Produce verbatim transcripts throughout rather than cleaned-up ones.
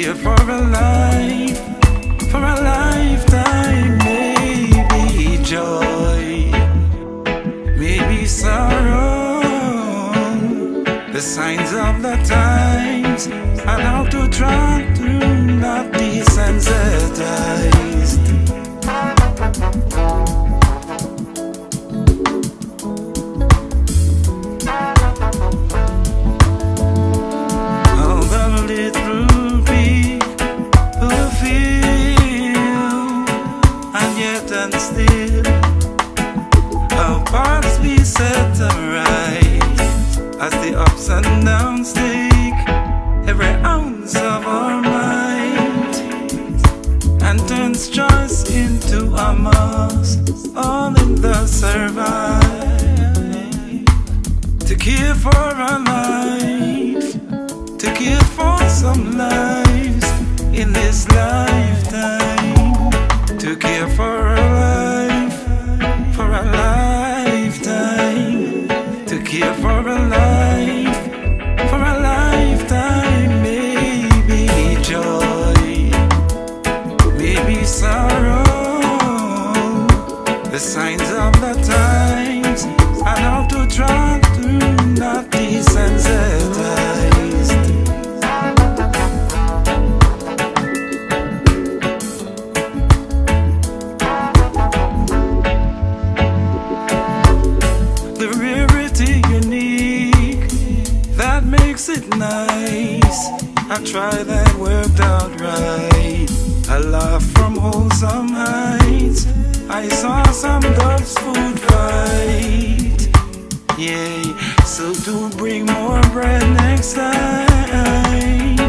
care for a life, for a lifetime. Maybe joy, maybe sorrow, the signs of the times, and how to try to not desensitized. And still our paths be set right as the ups and downs take every ounce of our mind and turns choice into a must, all in the survive. To care for our life, to care for some lives in this lifetime. To care for a life, for a lifetime. To care for a life, for a lifetime. Maybe joy, maybe sorrow, the signs of the times, and how to try to not desensitized. It nice, I tried and worked out right. I laugh from wholesome heights. I saw some dogs food fight. Yeah, so do bring more bread next time.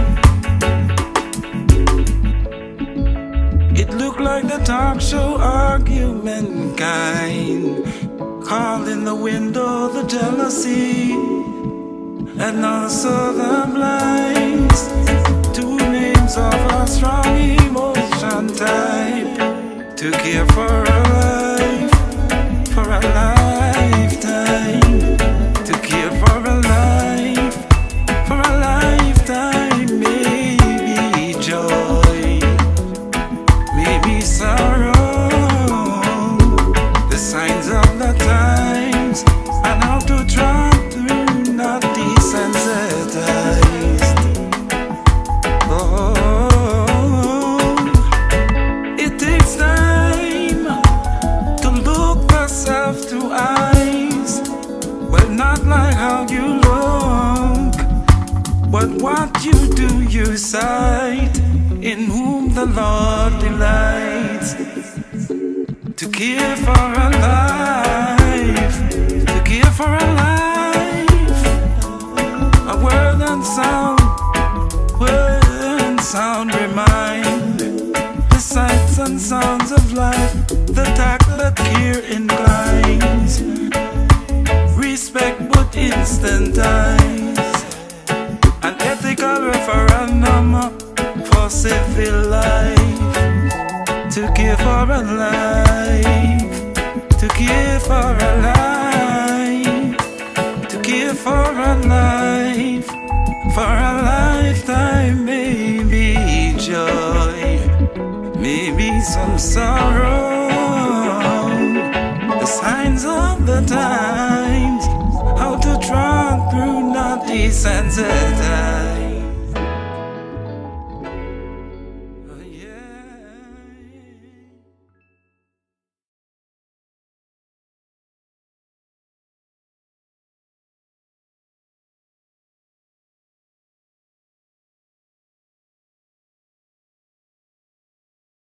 It looked like the talk show argument kind, calling the window the jealousy and also the blinds. Two names of a strong emotion type. To care for a life, for a lifetime. To care for a life, for a lifetime. Maybe joy, maybe sorrow, the signs of the times, and how to try not desensitized. Oh, it takes time to look yourself to eyes. Well, not like how you look, but what you do, you sight, in whom the Lord delights. To care for a life, to care for a life. A word and sound, word and sound remind the sights and sounds of life, the tact that care inclines, respect but instantize, an ethical referendum for civil life. To care for a life, to care for a life, to care for a life, for a lifetime. Maybe joy, maybe some sorrow, the signs of the times, how to try through not desensitized.